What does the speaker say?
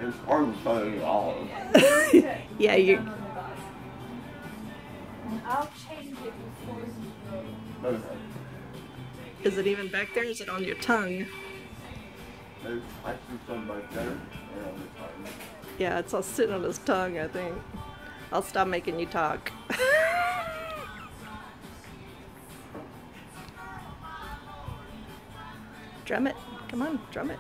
It's hard to say all. Yeah, you. And I'll change it before you go. Okay. Is it even back there? Is it on your tongue? There's actually some back there. And on this side. Yeah, it's all sitting on his tongue, I think. I'll stop making you talk. Drum it. Come on, drum it.